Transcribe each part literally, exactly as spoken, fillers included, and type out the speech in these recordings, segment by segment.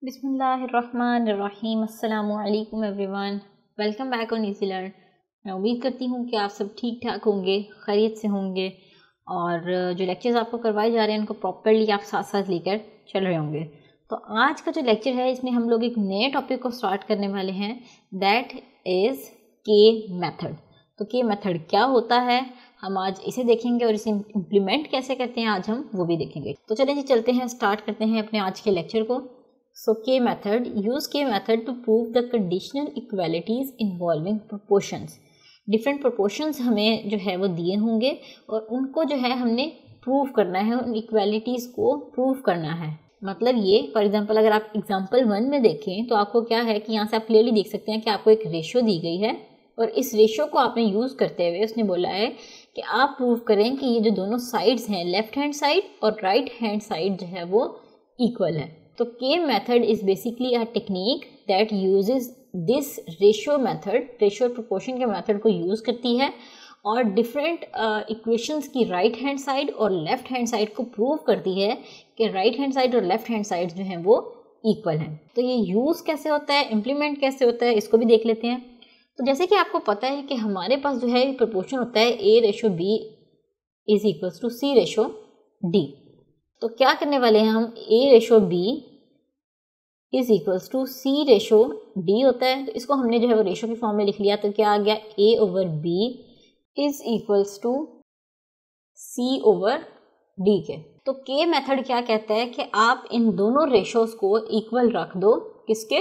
बिस्मिल्लाहिर्रहमानिर्रहीम। अस्सलामु अलैकुम everyone, welcome back on easy learn. मैं उम्मीद करती हूँ कि आप सब ठीक ठाक होंगे, खैरियत से होंगे और जो लेक्चर्स आपको करवाए जा रहे हैं उनको प्रॉपरली आप साथ साथ लेकर चल रहे होंगे। तो आज का जो लेक्चर है इसमें हम लोग एक नए टॉपिक को स्टार्ट करने वाले हैं, दैट इज़ के मेथड। तो के मेथड क्या होता है हम आज इसे देखेंगे और इसे इम्प्लीमेंट कैसे करते हैं आज हम वो भी देखेंगे। तो चलें जी चलते हैं, स्टार्ट करते हैं अपने आज के लेक्चर को। So K method, use K method to prove the conditional equalities involving proportions. Different proportions हमें जो है वो दिए होंगे और उनको जो है हमने प्रूव करना है, उन इक्वालिटीज़ को प्रूव करना है। मतलब ये फॉर एग्जांपल अगर आप एग्जांपल वन में देखें तो आपको क्या है कि यहाँ से आप क्लियरली देख सकते हैं कि आपको एक रेशो दी गई है और इस रेशो को आपने यूज़ करते हुए उसने बोला है कि आप प्रूव करें कि ये जो दोनों साइड्स हैं, लेफ्ट हैंड साइड और राइट हैंड साइड जो है वो इक्वल है। तो K method is basically a technique that uses this ratio method, ratio proportion के मेथड को यूज़ करती है और डिफरेंट इक्वेशंस की राइट हैंड साइड और लेफ्ट हैंड साइड को प्रूव करती है कि राइट हैंड साइड और लेफ्ट हैंड साइड जो हैं वो इक्वल हैं। तो ये यूज़ कैसे होता है, इम्प्लीमेंट कैसे होता है, इसको भी देख लेते हैं। तो जैसे कि आपको पता है कि हमारे पास जो है प्रोपोर्शन होता है a ratio b is equals to c ratio d. तो क्या करने वाले हैं हम, a ratio b is equals to c ratio d होता है। तो इसको हमने जो है वो रेशो की फॉर्म में लिख लिया। तो क्या आ गया, a over b is equals to c over d k. तो k मेथड क्या कहता है कि आप इन दोनों रेशोज को इक्वल रख दो, किसके,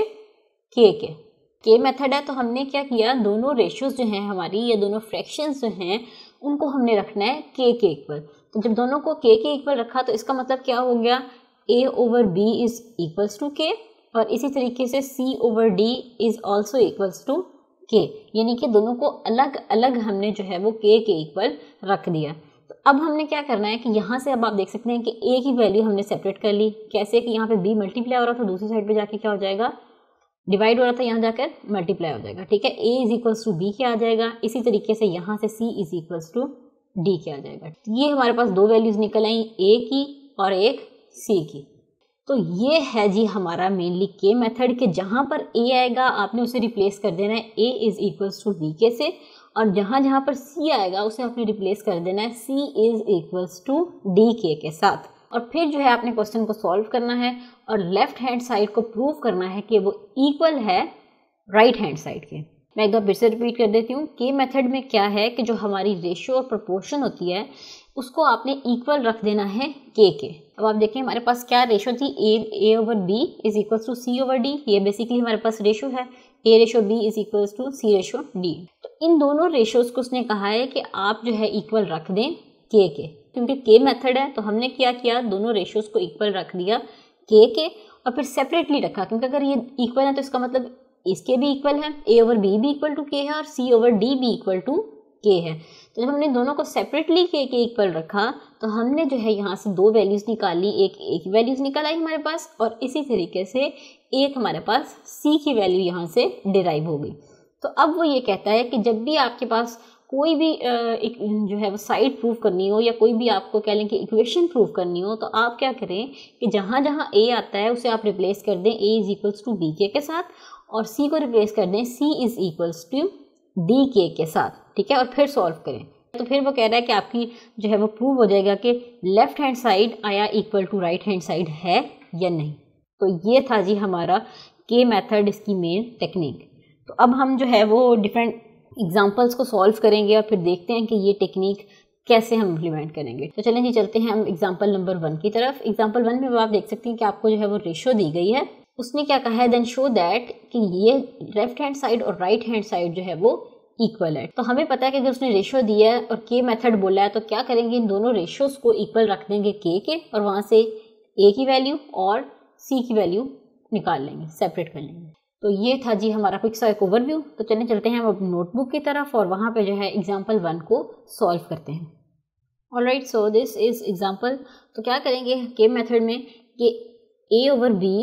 k के। k मेथड है तो हमने क्या किया, दोनों रेशोज जो हैं हमारी, ये दोनों फ्रैक्शंस जो हैं उनको हमने रखना है k के इक्वल। तो जब दोनों को k के इक्वल रखा तो इसका मतलब क्या हो गया, a over b is equals to k और इसी तरीके से c over d is also equals to k, यानी कि दोनों को अलग अलग हमने जो है वो k के इक्वल रख दिया। तो अब हमने क्या करना है कि यहाँ से अब आप देख सकते हैं कि a की वैल्यू हमने सेपरेट कर ली। कैसे कि यहाँ पे b मल्टीप्लाई हो रहा था, दूसरी साइड पे जाके क्या हो जाएगा, डिवाइड हो रहा था, यहाँ जाकर मल्टीप्लाई हो जाएगा। ठीक है, a is equals to b क्या आ जाएगा, इसी तरीके से यहाँ से c is equals to d क्या आ जाएगा। ये हमारे पास दो वैल्यूज निकल आई, ए की और एक सी की। तो ये है जी हमारा मेनली के मेथड के, जहाँ पर ए आएगा आपने उसे रिप्लेस कर देना है a is equals to D k से, और जहाँ जहाँ पर सी आएगा उसे आपने रिप्लेस कर देना है c is equals to D के के साथ। और फिर जो है आपने क्वेश्चन को सॉल्व करना है और लेफ्ट हैंड साइड को प्रूव करना है कि वो इक्वल है राइट हैंड साइड के। मैं एक बार फिर से रिपीट कर देती हूँ, के मेथड में क्या है कि जो हमारी रेशियो और प्रोपोर्शन होती है उसको आपने इक्वल रख देना है के के। अब आप देखें हमारे पास क्या रेशो थी, a a over b is equals to c over d. ये बेसिकली हमारे पास रेशो है, a ratio b is equals to c ratio d. तो इन दोनों रेशोज को उसने कहा है कि आप जो है इक्वल रख दें के के, क्योंकि के मेथड है तो हमने क्या किया, दोनों रेशोज को इक्वल रख दिया के के और फिर सेपरेटली रखा, क्योंकि अगर ये इक्वल है तो इसका मतलब इसके भी इक्वल है, a ओवर b भी इक्वल टू k है और c ओवर d भी इक्वल टू k है। तो जब हमने दोनों को सेपरेटली k के इक्वल रखा तो हमने जो है यहाँ से दो वैल्यूज़ निकाली, एक a की वैल्यूज़ निकल आई हमारे पास और इसी तरीके से एक हमारे पास c की वैल्यू यहाँ से डिराइव हो गई। तो अब वो ये कहता है कि जब भी आपके पास कोई भी एक जो है वो साइड प्रूव करनी हो या कोई भी आपको कह लें कि इक्वेशन प्रूव करनी हो तो आप क्या करें कि जहाँ जहाँ a आता है उसे आप रिप्लेस कर दें a is equals to b k के साथ और c को रिप्लेस कर दें c is equals to D के के साथ। ठीक है, और फिर सॉल्व करें तो फिर वो कह रहा है कि आपकी जो है वो प्रूव हो जाएगा कि लेफ्ट हैंड साइड आया equal to right hand side है या नहीं। तो ये था जी हमारा के मेथड, इसकी मेन टेक्निक। तो अब हम जो है वो डिफरेंट एग्जाम्पल्स को सॉल्व करेंगे और फिर देखते हैं कि ये टेक्निक कैसे हम इम्प्लीमेंट करेंगे। तो चलें जी चलते हैं हम एग्जाम्पल नंबर वन की तरफ। एग्जाम्पल वन में आप देख सकते हैं कि आपको जो है वो रेशो दी गई है। उसने क्या कहा है, देन शो दैट कि ये लेफ्ट हैंड साइड और राइट हैंड साइड जो है वो इक्वल है। तो हमें पता है कि अगर उसने रेशो दिया है और के मेथड बोला है तो क्या करेंगे, इन दोनों रेशोज को इक्वल रख देंगे के के और वहाँ से ए की वैल्यू और सी की वैल्यू निकाल लेंगे, सेपरेट कर लेंगे। तो ये था जी हमारा क्विक सा एक ओवरव्यू। तो चलिए चलते हैं हम अब नोटबुक की तरफ और वहाँ पे जो है एग्जाम्पल वन को सॉल्व करते हैं। Alright, so this is example. तो क्या करेंगे के मेथड में कि a over b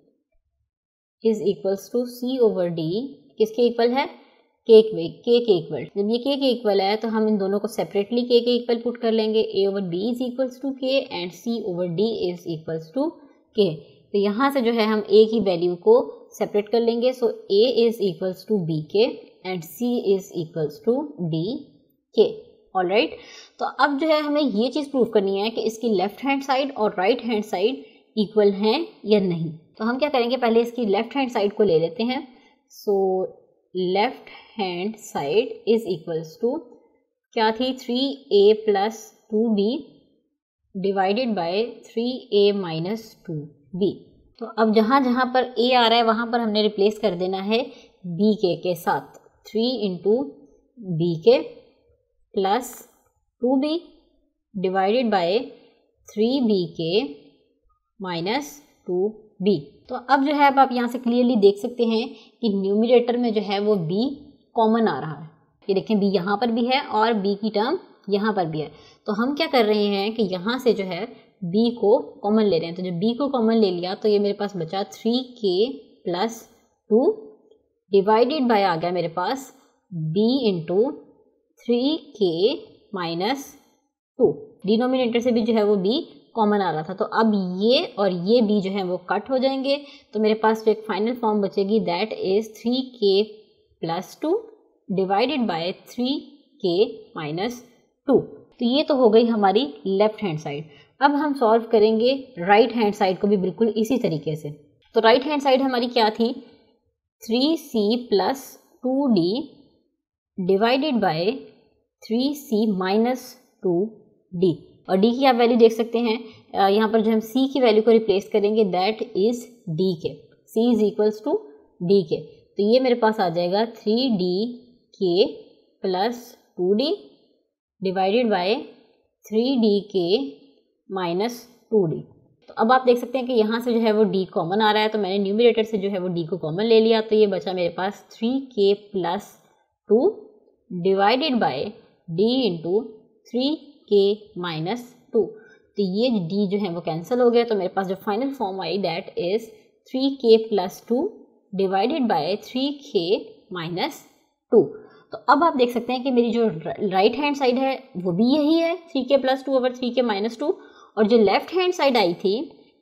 is equals to c over d किसके इक्वल है, के के के इक्वल। जब ये के के इक्वल है तो हम इन दोनों को सेपरेटली के के इक्वल पुट कर लेंगे। A over b is equals to k and c over d is equals to k. तो यहाँ से जो है हम ए की वैल्यू को सेपरेट कर लेंगे। So a is equals to b k and c is equals to D k. Alright, तो अब जो है हमें ये चीज़ प्रूव करनी है कि इसकी लेफ्ट हैंड साइड और राइट हैंड साइड इक्वल हैं या नहीं। तो हम क्या करेंगे, पहले इसकी लेफ्ट हैंड साइड को ले लेते हैं। So left hand side is equals to क्या थी, three a plus two b divided by three a minus two b. तो अब जहाँ जहाँ पर a आ रहा है वहाँ पर हमने रिप्लेस कर देना है b के के साथ। Three into b k plus two b divided by three b k minus two b. तो अब जो है अब आप यहाँ से क्लियरली देख सकते हैं कि न्यूमरेटर में जो है वो b कॉमन आ रहा है। ये देखें b यहाँ पर भी है और b की टर्म यहाँ पर भी है। तो हम क्या कर रहे हैं कि यहाँ से जो है b को कॉमन ले रहे हैं। तो जब b को कॉमन ले लिया तो ये मेरे पास बचा three k plus two divided by आ गया मेरे पास b into three k minus two. Denominator से भी जो है वो b कॉमन आ रहा था। तो अब ये और ये b जो है वो कट हो जाएंगे। तो मेरे पास जो एक फाइनल फॉर्म बचेगी that is three k plus two divided by three k minus two. तो ये तो हो गई हमारी लेफ्ट हैंड साइड। अब हम सॉल्व करेंगे राइट हैंड साइड को भी बिल्कुल इसी तरीके से। तो राइट हैंड साइड हमारी क्या थी, three c plus two d divided by three c minus two d. और डी की आप वैल्यू देख सकते हैं, यहाँ पर जो हम सी की वैल्यू को रिप्लेस करेंगे that is d k. C is equals to D k. तो ये मेरे पास आ जाएगा three d k plus two d divided by three d k minus two d. तो अब आप देख सकते हैं कि यहाँ से जो है वो d कॉमन आ रहा है। तो मैंने न्यूमरेटर से जो है वो d को कॉमन ले लिया। तो ये बचा मेरे पास three k plus two divided by d into three k minus two. तो ये d जो है वो कैंसिल हो गया। तो मेरे पास जो फाइनल फॉर्म आई that is three k plus two divided by three k minus two. तो अब आप देख सकते हैं कि मेरी जो राइट हैंड साइड है वो भी यही है, three k plus two over three k minus two. और जो लेफ्ट हैंड साइड आई थी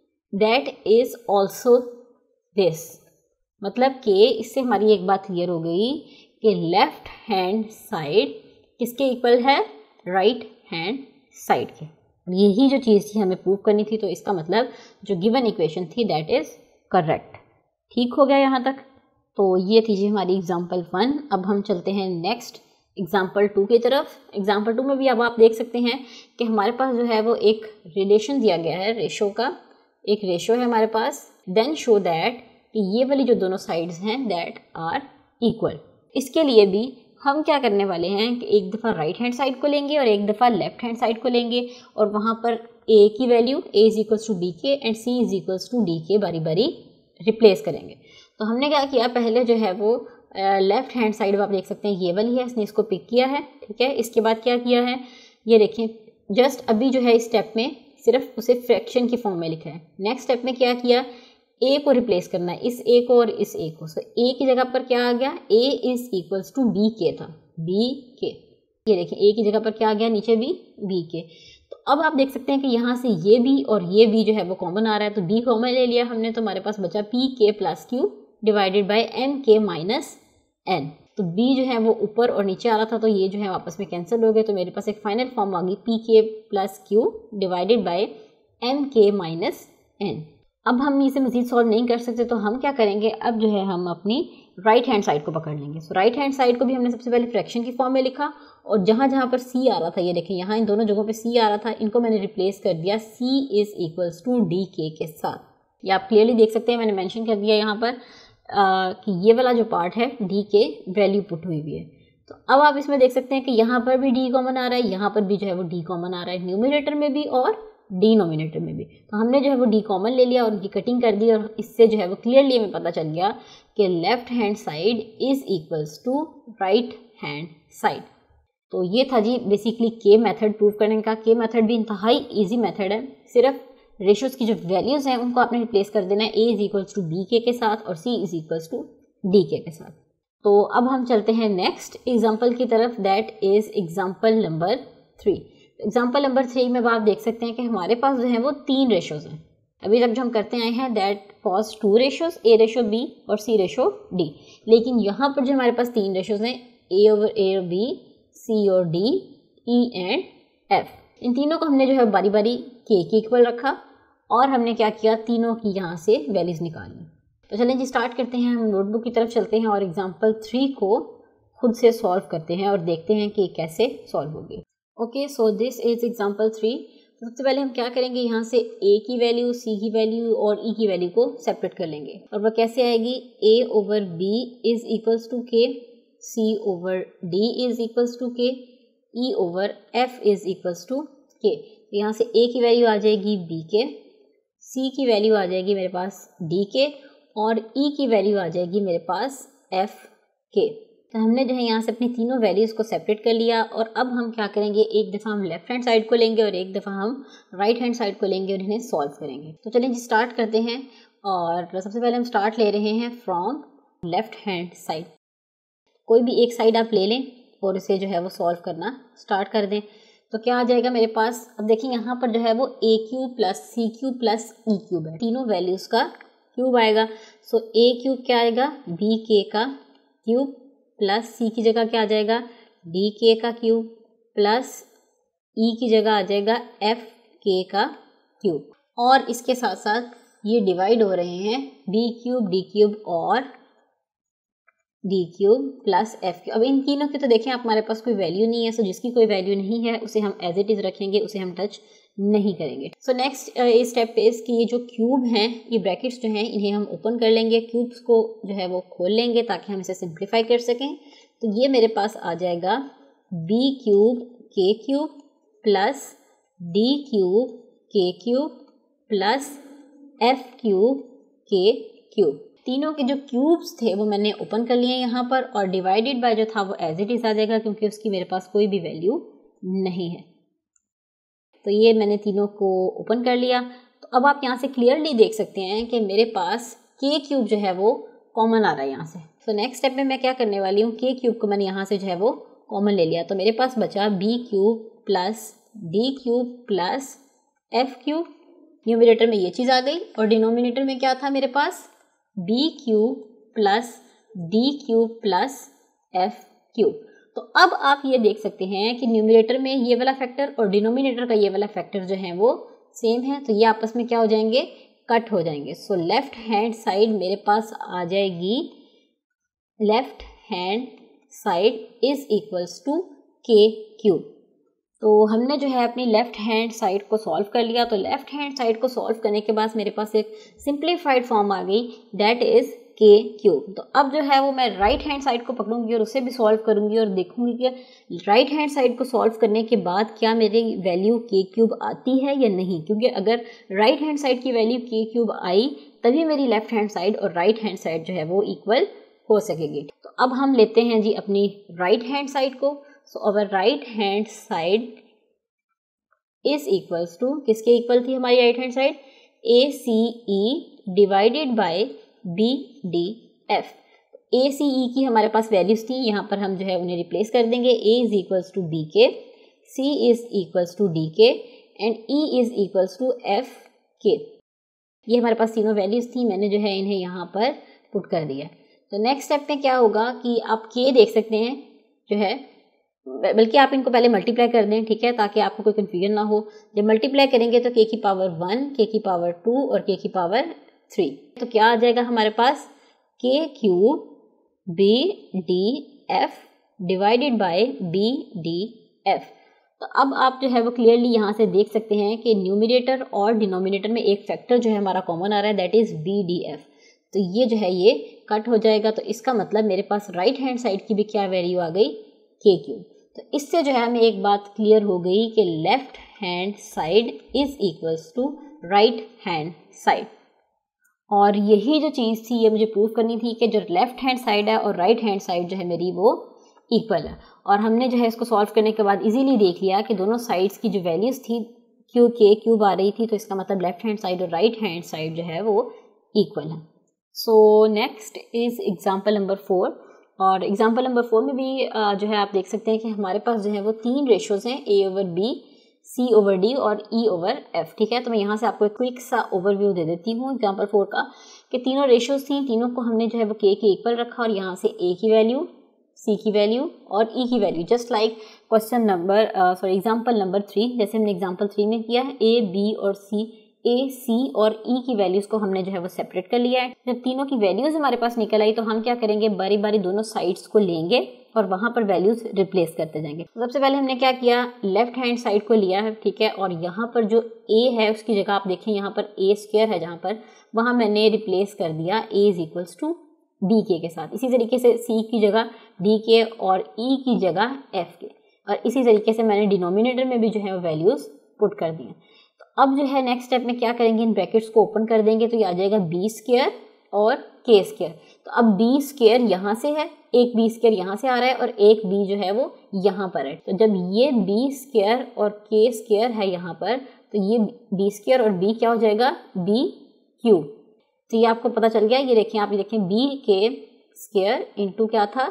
दैट इज ऑल्सो दिस। मतलब कि इससे हमारी एक बात क्लियर हो गई कि लेफ्ट हैंड साइड किसके इक्वल है, राइट हैंड साइड के। यही जो चीज़ थी हमें प्रूव करनी थी। तो इसका मतलब जो गिवन इक्वेशन थी दैट इज करेक्ट। ठीक हो गया यहाँ तक। तो ये थी जी हमारी एग्जाम्पल वन। अब हम चलते हैं नेक्स्ट एग्जाम्पल टू की तरफ। एग्जाम्पल टू में भी अब आप देख सकते हैं कि हमारे पास जो है वो एक रिलेशन दिया गया है, रेशो का एक रेशो है हमारे पास। देन शो दैट कि ये वाली जो दोनों साइड्स हैं दैट आर इक्वल। इसके लिए भी हम क्या करने वाले हैं कि एक दफ़ा राइट हैंड साइड को लेंगे और एक दफ़ा लेफ्ट हैंड साइड को लेंगे और वहाँ पर a की value a is equals to D k and c is equals to D k बारी बारी रिप्लेस करेंगे। तो हमने क्या किया, पहले जो है वो लेफ्ट हैंड साइड आप देख सकते हैं ये वाली है, इसने इसको पिक किया है। ठीक है, इसके बाद क्या किया है, ये देखें जस्ट अभी जो है इस स्टेप में सिर्फ उसे फ्रैक्शन की फॉर्म में लिखा है। नेक्स्ट स्टेप में क्या किया, a को रिप्लेस करना है, इस a को और इस a को। सो so, a की जगह पर क्या आ गया, a is equals to b k था, b के। ये देखिए a की जगह पर क्या आ गया, नीचे भी b के। तो अब आप देख सकते हैं कि यहाँ से ये b और ये b जो है वो कॉमन आ रहा है। तो b कॉमन ले लिया हमने, तो हमारे पास बचा p k plus q divided by m k minus n। तो b जो है वो ऊपर और नीचे आ रहा था, तो ये जो है आपस में कैंसिल हो गए। तो मेरे पास एक फाइनल फॉर्म आ गई p k plus q divided by m k minus n। अब हम इसे मज़ीद सॉल्व नहीं कर सकते, तो हम क्या करेंगे, अब जो है हम अपनी राइट हैंड साइड को पकड़ लेंगे। सो राइट हैंड साइड को भी हमने सबसे पहले फ्रैक्शन की फॉर्म में लिखा और जहाँ जहाँ पर c आ रहा था, ये देखें यहाँ इन दोनों जगहों पे c आ रहा था, इनको मैंने रिप्लेस कर दिया c is equals to D के के साथ। ये आप क्लियरली देख सकते हैं, मैंने मेंशन कर दिया यहाँ पर आ, कि ये वाला जो पार्ट है डी के वैल्यू पुट हुई हुई है। तो अब आप इसमें देख सकते हैं कि यहाँ पर भी डी कॉमन आ रहा है, यहाँ पर भी जो है वो डी कॉमन आ रहा है, न्यूमिनेटर में भी और डिनोमिनेटर में भी। तो हमने जो है वो डी कॉमन ले लिया और उनकी कटिंग कर दी और इससे जो है वो क्लियरली हमें पता चल गया कि left hand side is equals to right hand side. तो ये था जी बेसिकली के मेथड प्रूव करने का। के मेथड भी इंतहाई इजी मेथड है, सिर्फ रेशियोज की जो वैल्यूज़ हैं उनको आपने रिप्लेस कर देना है, a is equals to b k के साथ और c is equals to D के के साथ। तो अब हम चलते हैं नेक्स्ट एग्जाम्पल की तरफ, that is example number three. Example number three में आप देख सकते हैं कि हमारे पास जो है वो तीन रेशोज़ हैं। अभी तक जो हम करते आए हैं that cause two ratios, a ratio b और सी रेशो डी, लेकिन यहाँ पर जो हमारे पास तीन रेशोज हैं, ए ओवर ए और बी, सी और डी, ई एंड एफ, इन तीनों को हमने जो है बारी बारी के के इक्वल रखा और हमने क्या किया, तीनों की यहाँ से वैल्यूज निकाली। तो चलें जी स्टार्ट करते हैं, हम नोटबुक की तरफ चलते हैं और एग्जाम्पल थ्री को खुद से सॉल्व करते हैं और देखते हैं कि कैसे सॉल्व होगी। Okay, so this is example three. सबसे पहले हम क्या करेंगे, यहाँ से a की वैल्यू, c की वैल्यू और e की वैल्यू को सेपरेट कर लेंगे और वह कैसे आएगी, a over b is equals to k, c over d is equals to k, e over f is equals to k। यहाँ से a की वैल्यू आ जाएगी b के, c की वैल्यू आ जाएगी मेरे पास d के और e की वैल्यू आ जाएगी मेरे पास f के। तो हमने जो है यहाँ से अपनी तीनों वैल्यूज़ को सेपरेट कर लिया और अब हम क्या करेंगे, एक दफ़ा हम लेफ्ट हैंड साइड को लेंगे और एक दफ़ा हम राइट हैंड साइड को लेंगे और इन्हें सॉल्व करेंगे। तो चलिए जी स्टार्ट करते हैं और सबसे पहले हम स्टार्ट ले रहे हैं फ्रॉम लेफ्ट हैंड साइड। कोई भी एक साइड आप ले लें और इसे जो है वो सॉल्व करना स्टार्ट कर दें। तो क्या आ जाएगा मेरे पास, अब देखिए यहाँ पर जो है वो a cube plus c cube plus e cube है, तीनों वैल्यूज़ का क्यूब आएगा। सो ए क्यूब क्या आएगा, बी के का क्यूब प्लस सी की जगह क्या आ जाएगा, डी के का क्यूब प्लस ई की जगह आ जाएगा एफ के का क्यूब और इसके साथ साथ ये डिवाइड हो रहे हैं बी क्यूब डी क्यूब और d cube plus f cube. अब इन तीनों की तो देखें आप हमारे पास कोई वैल्यू नहीं है, सो जिसकी कोई वैल्यू नहीं है उसे हम एज इट इज़ रखेंगे, उसे हम टच नहीं करेंगे। सो नेक्स्ट स्टेप इज़ कि ये जो क्यूब हैं, ये ब्रैकेट्स जो हैं इन्हें हम ओपन कर लेंगे, क्यूब्स को जो है वो खोल लेंगे ताकि हम इसे सिंप्लीफाई कर सकें। तो ये मेरे पास आ जाएगा b cube k cube plus d cube k cube plus f cube k cube. तीनों के जो क्यूब्स थे वो मैंने ओपन कर लिए यहाँ पर और डिवाइडेड बाय जो था वो एज इट इज़ आ जाएगा क्योंकि उसकी मेरे पास कोई भी वैल्यू नहीं है। तो ये मैंने तीनों को ओपन कर लिया। तो अब आप यहाँ से क्लियरली देख सकते हैं कि मेरे पास के क्यूब जो है वो कॉमन आ रहा है यहाँ से। तो नेक्स्ट स्टेप में मैं क्या करने वाली हूँ, के क्यूब को मैंने यहाँ से जो है वो कॉमन ले लिया। तो मेरे पास बचा b cube plus d cube plus f cube, numerator में ये चीज़ आ गई और डिनोमिनेटर में क्या था मेरे पास, b cube plus d cube plus f cube. तो अब आप ये देख सकते हैं कि न्यूमरेटर में ये वाला फैक्टर और डिनोमिनेटर का ये वाला फैक्टर जो है वो सेम है, तो ये आपस में क्या हो जाएंगे, कट हो जाएंगे। सो लेफ्ट हैंड साइड मेरे पास आ जाएगी, left hand side is equals to k cube. तो हमने जो है अपनी लेफ्ट हैंड साइड को सॉल्व कर लिया। तो लेफ्ट हैंड साइड को सॉल्व करने के बाद मेरे पास एक सिंप्लीफाइड फॉर्म आ गई, दैट इज के क्यूब। तो अब जो है वो मैं राइट हैंड साइड को पकड़ूंगी और उसे भी सॉल्व करूंगी और देखूंगी कि राइट हैंड साइड को सॉल्व करने के बाद क्या मेरी वैल्यू के क्यूब आती है या नहीं, क्योंकि अगर राइट हैंड साइड की वैल्यू के क्यूब आई तभी मेरी लेफ्ट हैंड साइड और राइट हैंड साइड जो है वो इक्वल हो सकेगी। तो अब हम लेते हैं जी अपनी राइट हैंड साइड को। So our right hand side is equals to, किसके इक्वल थी हमारी right hand side, a c e divided by b d f. A c e की हमारे पास वैल्यूज थी, यहाँ पर हम जो है उन्हें रिप्लेस कर देंगे। A is equals to b k, c is equals to D k and e is equals to f k. ये हमारे पास तीनों वैल्यूज थी, मैंने जो है इन्हें यहाँ पर पुट कर दिया। तो नेक्स्ट स्टेप में क्या होगा कि आप के देख सकते हैं जो है, बल्कि आप इनको पहले मल्टीप्लाई कर दें, ठीक है, ताकि आपको कोई कन्फ्यूजन ना हो। जब मल्टीप्लाई करेंगे तो के की पावर वन, के की पावर टू और के की पावर थ्री। तो क्या आ जाएगा हमारे पास, k cube b d f divided by b d f. तो अब आप जो है वो क्लियरली यहाँ से देख सकते हैं कि न्यूमरेटर और डिनोमिनेटर में एक फैक्टर जो है हमारा कॉमन आ रहा है, that is b d f. तो ये जो है ये कट हो जाएगा। तो इसका मतलब मेरे पास राइट हैंड साइड की भी क्या वैल्यू आ गई, के क्यूब। तो इससे जो है हमें एक बात क्लियर हो गई कि left hand side is equals to right hand side. और यही जो चीज़ थी ये मुझे प्रूव करनी थी कि जो लेफ्ट हैंड साइड है और राइट हैंड साइड जो है मेरी वो इक्वल है। और हमने जो है इसको सॉल्व करने के बाद इजीली देख लिया कि दोनों साइड्स की जो वैल्यूज़ थी क्यू के क्यूब आ रही थी, तो इसका मतलब लेफ्ट हैंड साइड और राइट हैंड साइड जो है वो इक्वल है। So next is example number four. और एग्जाम्पल नंबर फोर में भी जो है आप देख सकते हैं कि हमारे पास जो है वो तीन रेशोज़ हैं, a over b, c over d और ई ओवर एफ। ठीक है, तो मैं यहाँ से आपको एक क्विक सा ओवरव्यू दे देती हूँ एग्जाम्पल फोर का, कि तीनों रेशियोज थी, तीनों को हमने जो है वो के की इक्वल रखा और यहाँ से ए की वैल्यू, सी की वैल्यू और ई की value, just like question number sorry example number three, जैसे हमने एग्जाम्पल थ्री में किया है, ए बी और सी, ए सी और ई की वैल्यूज को हमने जो है वो सेपरेट कर लिया है। जब तीनों की वैल्यूज हमारे पास निकल आई तो हम क्या करेंगे, बारी बारी दोनों साइड्स को लेंगे और वहां पर वैल्यूज रिप्लेस करते जाएंगे। तो सबसे पहले हमने क्या किया, लेफ्ट हैंड साइड को लिया है, ठीक है, और यहाँ पर जो ए है उसकी जगह आप देखें यहाँ पर ए स्क्वायर है, जहाँ पर वहां मैंने रिप्लेस कर दिया A is equals to D के के साथ। इसी तरीके से सी की जगह डी के और ई की जगह एफ के, और इसी तरीके से मैंने डिनोमिनेटर में भी जो है वो वैल्यूज पुट कर दिए। तो अब जो है नेक्स्ट स्टेप में क्या करेंगे, इन ब्रैकेट्स को ओपन कर देंगे तो ये आ जाएगा बी स्क्वायर और के स्क्वायर। तो अब बी स्क्वायर यहाँ से है, एक बी स्क्वायर यहाँ से आ रहा है और एक बी जो है वो यहाँ पर है। तो जब ये बी स्क्वायर और के स्क्वायर है यहाँ पर, तो ये बी स्क्वायर और बी क्या हो जाएगा, बी क्यूब। तो ये आपको पता चल गया, ये देखें आप, ये देखें बी के स्क्वायर इंटू क्या था,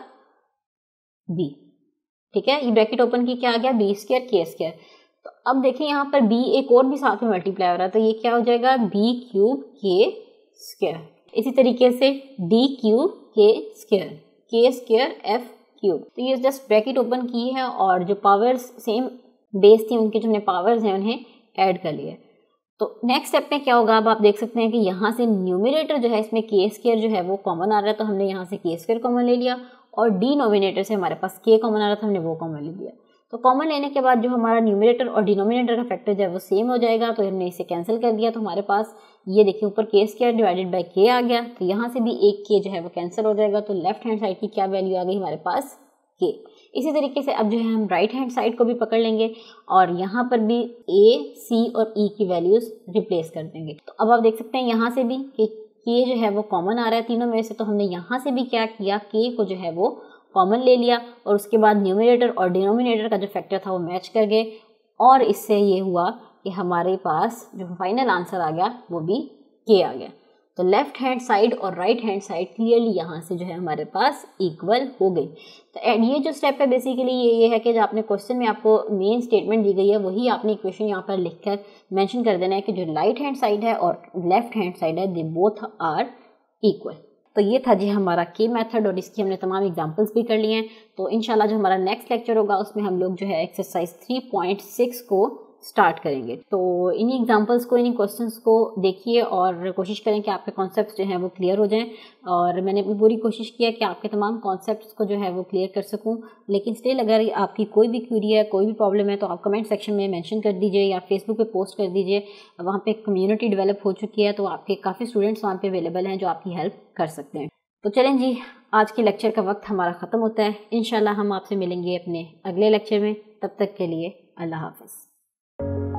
बी। ठीक है, ये ब्रैकेट ओपन की क्या आ गया, बी स्क्वायर के स्क्वायर। तो अब देखें यहाँ पर b एक और भी साथ में मल्टीप्लाई हो रहा है, तो ये क्या हो जाएगा, b क्यूब के स्क्वायर। इसी तरीके से d cube K square, K square f cube. तो ये जस्ट ब्रैकेट ओपन की है और जो पावर्स सेम बेस थी उनके जो हमने पावर्स हैं उन्हें ऐड कर लिया। तो नेक्स्ट स्टेप में क्या होगा, अब आप देख सकते हैं कि यहाँ से न्यूमरेटर जो है इसमें के स्क्वायर जो है वो कॉमन आ रहा है, तो हमने यहाँ से के स्क्वायर कॉमन ले लिया और डिनोमिनेटर से हमारे पास के कॉमन आ रहा था, हमने वो कॉमन ले लिया। तो कॉमन लेने के बाद जो हमारा न्यूमरेटर और डिनोमिनेटर का फैक्टर जो है वो सेम हो जाएगा, तो हमने इसे कैंसिल कर दिया। तो हमारे पास ये देखिए ऊपर के स्क्वायर डिवाइडेड बाय के आ गया, तो यहाँ से भी एक के जो है वो कैंसिल हो जाएगा। तो लेफ्ट हैंड साइड की क्या वैल्यू आ गई हमारे पास, के। इसी तरीके से अब जो है हम राइट हैंड साइड को भी पकड़ लेंगे और यहाँ पर भी ए, सी और ई की वैल्यूज रिप्लेस कर देंगे। तो अब आप देख सकते हैं यहाँ से भी कि के जो है वो कॉमन आ रहा है तीनों में से, तो हमने यहाँ से भी क्या किया, के को जो है वो कॉमन ले लिया और उसके बाद न्यूमरेटर और डिनोमिनेटर का जो फैक्टर था वो मैच कर गए और इससे ये हुआ कि हमारे पास जो फाइनल आंसर आ गया वो भी के आ गया। तो लेफ्ट हैंड साइड और राइट हैंड साइड क्लियरली यहाँ से जो है हमारे पास इक्वल हो गई। तो एंड ये जो स्टेप है बेसिकली ये ये है कि जो आपने क्वेश्चन में आपको मेन स्टेटमेंट दी गई है वही आपने इक्वेशन यहाँ पर लिखकर मेंशन कर देना है कि जो राइट हैंड साइड है और लेफ्ट हैंड साइड है दे बोथ आर इक्वल। तो ये था जी हमारा के मेथड और इसकी हमने तमाम एग्जांपल्स भी कर लिए हैं। तो इंशाल्लाह जो हमारा नेक्स्ट लेक्चर होगा उसमें हम लोग जो है एक्सरसाइज थ्री पॉइंट सिक्स को स्टार्ट करेंगे। तो इन्हीं एग्जांपल्स को, इन्हीं क्वेश्चंस को देखिए और कोशिश करें कि आपके कॉन्सेप्ट्स जो हैं वो क्लियर हो जाएं। और मैंने अपनी पूरी कोशिश की है कि आपके तमाम कॉन्सेप्ट्स को जो है वो क्लियर कर सकूं। लेकिन स्टिल अगर आपकी कोई भी क्यूरी है, कोई भी प्रॉब्लम है तो आप कमेंट सेक्शन में मेंशन कर दीजिए या फेसबुक पे पोस्ट कर दीजिए। वहाँ पे कम्युनिटी डेवलप हो चुकी है तो आपके काफ़ी स्टूडेंट्स वहाँ पे अवेलेबल हैं जो आपकी हेल्प कर सकते हैं। तो चलें जी, आज के लेक्चर का वक्त हमारा ख़त्म होता है। इंशाल्लाह हम आपसे मिलेंगे अपने अगले लेक्चर में। तब तक के लिए अल्लाह हाफ़िज़।